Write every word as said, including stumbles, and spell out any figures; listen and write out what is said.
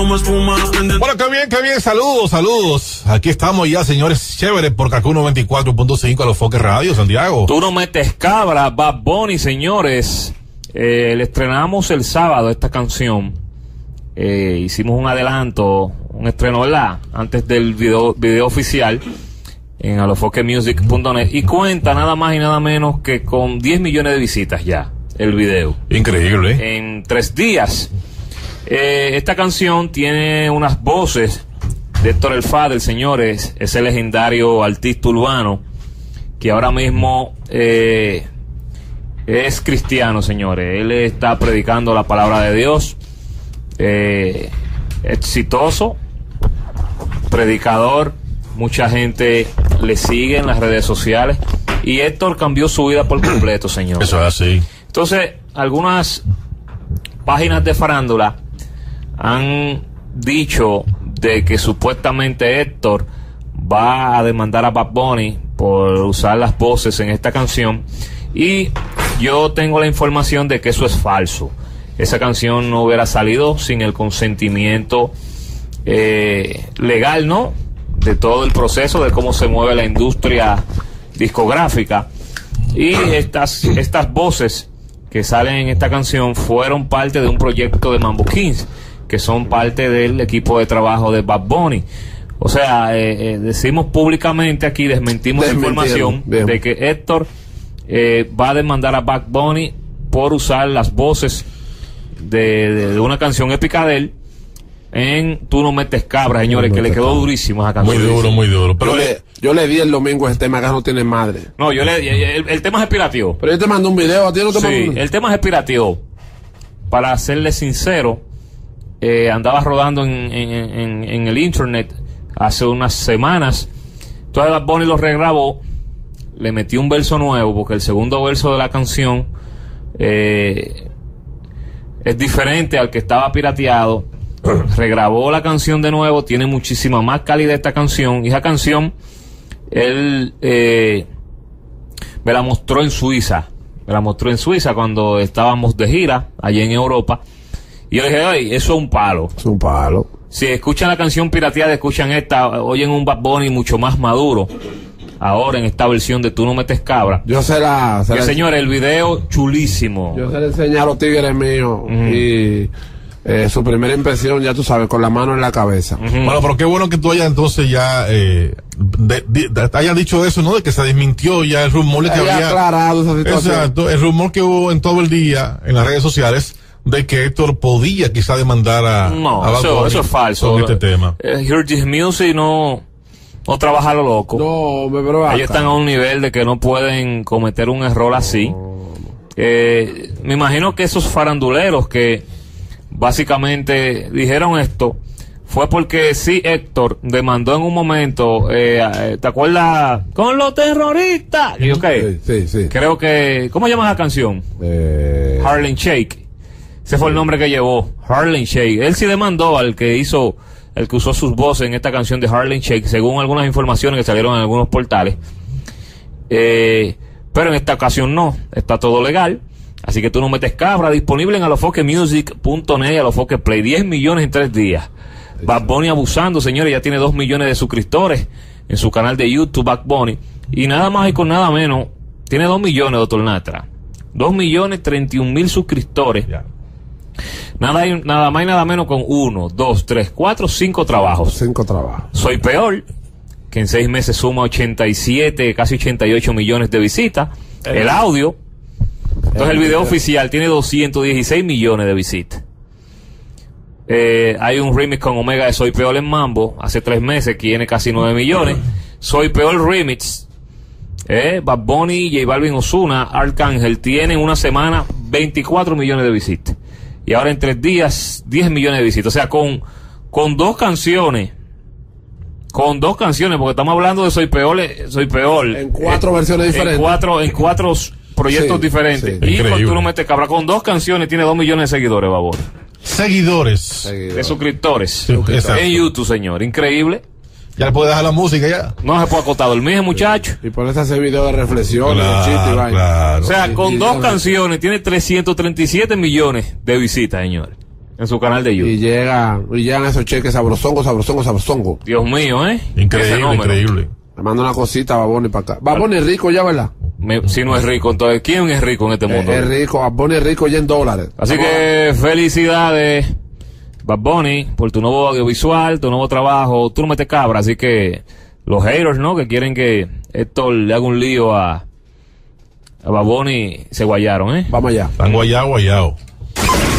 como espuma. Bueno, qué bien, qué bien, saludos, saludos. Aquí estamos ya, señores, chévere, por Kaku noventa y cuatro punto cinco a los Foques Radio, Santiago. Tú no metes cabra, Bad Bunny, señores. Eh, le estrenamos el sábado esta canción. Eh, hicimos un adelanto, un estreno, ¿verdad? Antes del video, video oficial en alofoque music punto net, y cuenta nada más y nada menos que con diez millones de visitas ya el video. Increíble, ¿eh? En tres días. Eh, esta canción tiene unas voces de Héctor El Father, señores, ese legendario artista urbano que ahora mismo eh, es cristiano, señores. Él está predicando la palabra de Dios. Eh, exitoso, predicador, mucha gente le sigue en las redes sociales y Héctor cambió su vida por completo, señor. Eso es así. Entonces, algunas páginas de farándula han dicho de que supuestamente Héctor va a demandar a Bad Bunny por usar las voces en esta canción, y yo tengo la información de que eso es falso. Esa canción no hubiera salido sin el consentimiento eh, legal, ¿no?, de todo el proceso de cómo se mueve la industria discográfica. Y estas, estas voces que salen en esta canción fueron parte de un proyecto de Mambo Kings, que son parte del equipo de trabajo de Bad Bunny. O sea, eh, eh, decimos públicamente aquí, desmentimos la información bien. de que Héctor eh, va a demandar a Bad Bunny por usar las voces de, de, de una canción épica de él en Tú no metes cabra, señores, no, que le quedó cabra. durísimo esa canción. Muy duro, muy duro. Pero yo, le, yo le di el domingo ese tema, que no tiene madre. No, yo le el, el tema es pirativo. Pero yo te mando un video, a ti no te sí, mando un... el tema es pirativo. Para serle sincero, eh, andaba rodando en, en, en, en el internet hace unas semanas. Entonces Bad Bunny lo regrabó, le metió un verso nuevo, porque el segundo verso de la canción eh, es diferente al que estaba pirateado. Regrabó la canción de nuevo, tiene muchísima más calidad esta canción, y esa canción él eh, me la mostró en Suiza, me la mostró en Suiza cuando estábamos de gira allí en Europa, y yo dije, oye, eso es un palo. Es un palo. Si escuchan la canción pirateada, escuchan esta, oyen un Bad Bunny mucho más maduro ahora en esta versión de Tú no metes cabra. Yo se la... Se que la señores, el video chulísimo. Yo se le enseñé a los tigres míos, uh-huh. y... Eh, su primera impresión, ya tú sabes, con la mano en la cabeza. Uh-huh. Bueno, pero qué bueno que tú hayas entonces ya eh, de, de, de, hayas dicho eso, ¿no? De que se desmintió ya el rumor de que había aclarado esa situación. Exacto, el rumor que hubo en todo el día en las redes sociales de que Héctor podía quizá demandar a no, a eso, eso es falso. Con este tema. Eh, Hear This Music no no trabaja a lo loco. No, me pero ellos están a un nivel de que no pueden cometer un error así. No. Eh, me imagino que esos faranduleros que básicamente dijeron esto fue porque sí, Héctor demandó en un momento, eh, ¿te acuerdas? Con los terroristas. ¿Y okay? Sí, sí, sí. Creo que, ¿cómo llama la canción? Eh... Harlem Shake. Ese fue el nombre que llevó, Harlem Shake. Él sí demandó al que hizo, el que usó sus voces en esta canción de Harlem Shake, según algunas informaciones que salieron en algunos portales. Eh, pero en esta ocasión no, está todo legal. Así que Tú no metes cabra, disponible en alofoque music punto net y alofoque play. diez millones en tres días. Bad Bunny abusando, señores, ya tiene dos millones de suscriptores en su canal de YouTube, Bad Bunny. Y nada más y con nada menos, tiene dos millones, doctor Natra. dos millones treinta y un mil suscriptores. Yeah. Nada, nada más y nada menos con uno, dos, tres, cuatro, cinco trabajos. Cinco trabajos. Soy Peor, que en seis meses suma ochenta y siete, casi ochenta y ocho millones de visitas. Eh. El audio. Entonces el video oficial tiene doscientos dieciséis millones de visitas. Eh, hay un remix con Omega de Soy Peor en Mambo, hace tres meses, que tiene casi nueve millones. Soy Peor Remix. Eh, Bad Bunny, J Balvin, Ozuna, Arcángel tienen una semana veinticuatro millones de visitas. Y ahora en tres días, diez millones de visitas. O sea, con, con dos canciones, con dos canciones, porque estamos hablando de Soy Peor, Soy Peor. En cuatro eh, versiones diferentes. En cuatro, en cuatro proyectos sí, diferentes. Sí, y con Tú no metes cabra, con dos canciones tiene dos millones de seguidores, babor. Seguidores. Seguidores. De suscriptores. Sí, en YouTube, señor. Increíble. Ya le puede dejar la música ya. No se puede acostar a dormir, muchacho. Y por eso hace video de reflexión, claro, de chiste y vaina. Claro. O sea, sí, con sí, dos sí, canciones tiene trescientos treinta y siete millones de visitas, señor. En su canal de Y YouTube. llega, y llegan esos cheques sabrosongo, sabrosongo, sabrosongo. Dios mío, ¿eh? Ese Increíble, número. increíble. Me manda una cosita a Baboni para acá. Baboni es rico ya, ¿verdad? Me- si no es rico, entonces, ¿quién es rico en este mundo? Eh, es rico, Baboni es rico ya en dólares. Así Vamos que felicidades, Bad Bunny, por tu nuevo audiovisual, tu nuevo trabajo. Tú no metes cabra, así que los haters, ¿no? Que quieren que Héctor le haga un lío a, a Bad Bunny, se guayaron, ¿eh? a- Vamos allá. Están guayao, guayao.